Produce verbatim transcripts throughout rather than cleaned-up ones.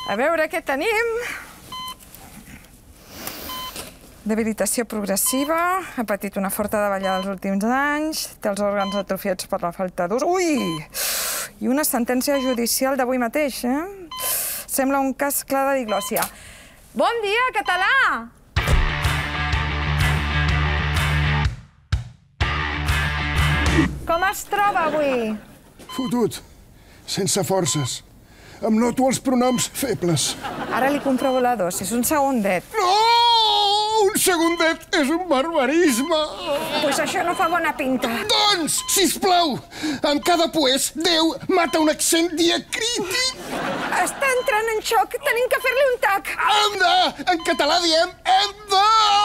A veure què tenim. Debilitació progressiva, ha patit una forta davallada els últims anys, té els òrgans atrofiats per la falta d'ús. Ui! I una sentència judicial d'avui mateix, eh? Sembla un cas clar de diglòssia. Bon dia, català! Com es troba avui? Fotut, sense forces. Em noto els pronoms febles. Ara li comprovo la dosis, un segundet. No! Un segundet és un barbarisme! Pues això no fa bona pinta. Doncs, sisplau, en cada poes, Déu mata un accent diacrític. Està entrant en xoc, tenim que fer-li un tac. Hem de! En català diem hem de!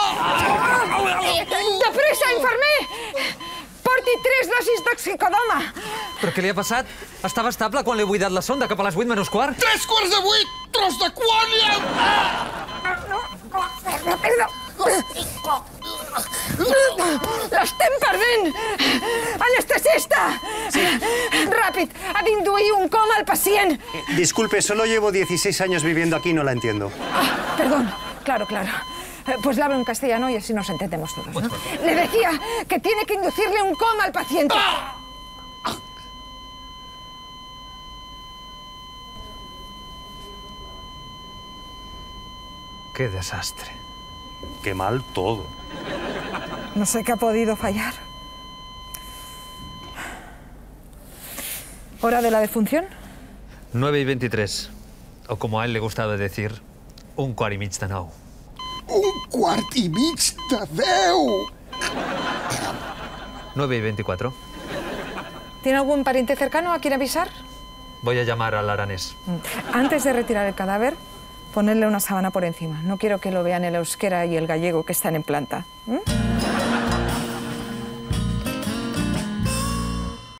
De pressa, infermer! Porti tres dosis d'oxicodona. Però què li ha passat? Estava estable quan l'he buidat la sonda cap a les vuit menys quart. Tres quarts de vuit! Tros de quòniam! Perdó. L'estem perdent! Anestesista! Sí. Ràpid, ha d'induir un coma al pacient. Disculpe, solo llevo dieciséis años viviendo aquí y no la entiendo. Ah, perdón, claro, claro. Pues le hablo en castellano y así nos entendemos todos, ¿no? Le decía que tiene que inducirle un coma al paciente. Qué desastre. Qué mal todo. No sé qué ha podido fallar. ¿Hora de la defunción? nueve y veintitrés. O como a él le gustaba decir, un quart i mig de nou. Un quart i mig de deu! nueve y veinticuatro. ¿Tiene algún pariente cercano a quien avisar? Voy a llamar al aranés. Antes de retirar el cadáver, ponerle una sábana por encima. No quiero que lo vean el euskera y el gallego que están en planta. ¿Mm?